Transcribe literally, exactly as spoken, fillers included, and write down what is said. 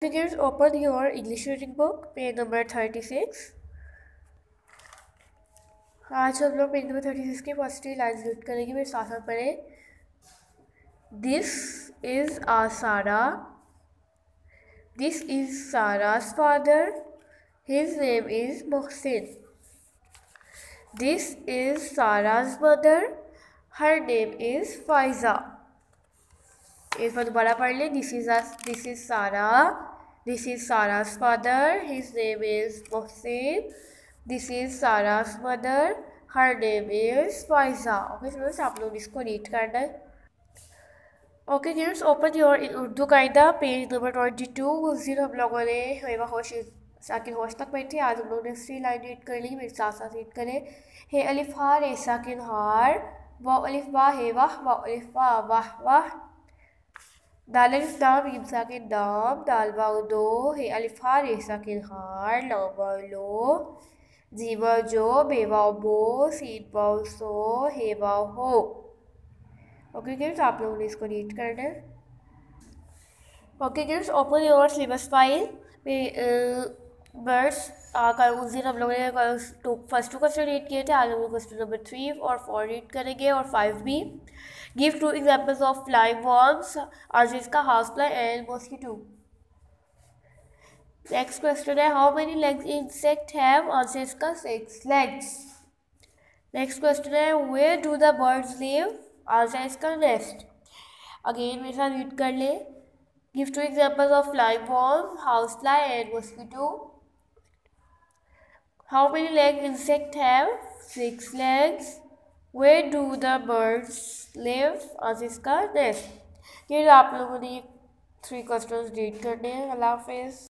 Kids, open your English reading book, page number thirty six. आज हम लोग page number thirty six की first line read करेंगे. मेरे साथ साथ पढ़े. This is a Sara. This is Sara's father. His name is Mohsin. This is Sarah's mother. Her name is Faiza. एक बार दोबारा पढ़ लें. This is this is Sara. This is Sara's father. His name is Mohsin. This is Sarah's mother. Her name is Faiza. Okay students, आप लोग इसको read करना है. Okay kids, open your in Urdu qaida page number twenty two. उस दिन हम लोगों ने हेवा होश साकिन होश तक पढ़ी थी. आज हम लोग ने थ्री लाइन रीड कर ली. मेरे साथ साथ रीड करें. हे अलिफ हा रे साकिन हार. वाह अलिफ वाह हे वाह. वाह अलिफ वाह वाह वाह. दाल अलिफ दाम मीम साकिन दाम. दाल वाव दो. हे अलिफ हा रे साकिन हार. लाम वाव लो. जी वाव जो. बे वाव बो. सीन वाव सो. हे वाव हो. ओके किड्स, आप लोगों ने इसको रीड करना है. Okay kids, open your syllabus file. Birds उस दिन हम लोगों ने two first two question read किए थे. आज हम लोग क्वेश्चन नंबर थ्री और फोर रीड करेंगे और फाइव भी. Give two examples of flying worms. आज इसका house fly and mosquito. Next question है how many legs insect have. Answer इसका सिक्स लेग्स. नेक्स्ट क्वेश्चन है where do the birds live. Answer इसका nest. Again मेरे साथ read कर ले. Give two examples of flying worm, house fly and mosquito. How many legs insect have. Six legs. Where do the birds live. Answer इसका nest. ये आप लोगों ने थ्री क्वेश्चन रीड करने हैं. अल्लाह हाफिज़.